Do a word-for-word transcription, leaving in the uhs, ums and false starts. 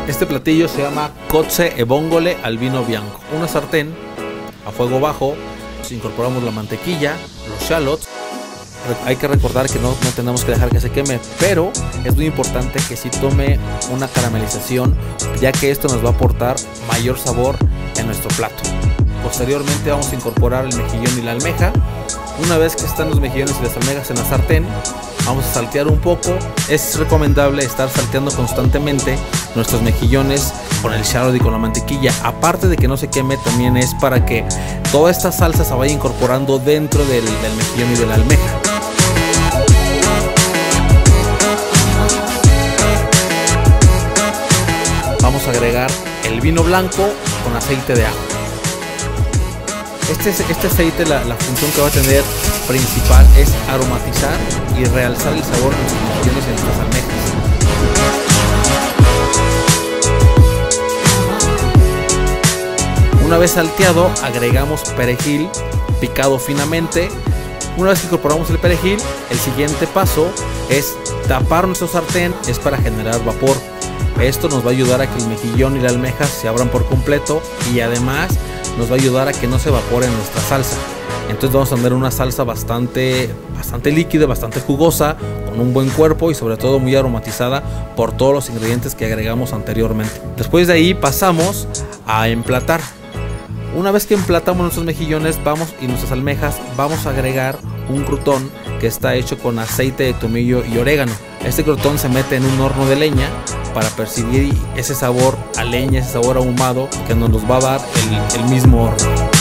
Este platillo se llama cozze e vongole al vino bianco. Una sartén a fuego bajo, incorporamos la mantequilla, los shallots. Hay que recordar que no, no tenemos que dejar que se queme, pero es muy importante que sí tome una caramelización, ya que esto nos va a aportar mayor sabor en nuestro plato. Posteriormente vamos a incorporar el mejillón y la almeja. Una vez que están los mejillones y las almejas en la sartén, vamos a saltear un poco. Es recomendable estar salteando constantemente nuestros mejillones con el shallot y con la mantequilla. Aparte de que no se queme, también es para que toda esta salsa se vaya incorporando dentro del, del mejillón y de la almeja. Vamos a agregar el vino blanco con aceite de ajo. Este, este aceite, la, la función que va a tener principal es aromatizar y realzar el sabor de nuestros mejillones y nuestras almejas. Una vez salteado, agregamos perejil picado finamente. Una vez que incorporamos el perejil, el siguiente paso es tapar nuestro sartén, es para generar vapor. Esto nos va a ayudar a que el mejillón y la almeja se abran por completo y además nos va a ayudar a que no se evapore nuestra salsa. Entonces vamos a tener una salsa bastante, bastante líquida, bastante jugosa, con un buen cuerpo y sobre todo muy aromatizada por todos los ingredientes que agregamos anteriormente. Después de ahí pasamos a emplatar. Una vez que emplatamos nuestros mejillones vamos y nuestras almejas, vamos a agregar un crotón que está hecho con aceite de tomillo y orégano. Este crotón se mete en un horno de leña para percibir ese sabor a leña, ese sabor ahumado que nos los va a dar el, el mismo horno.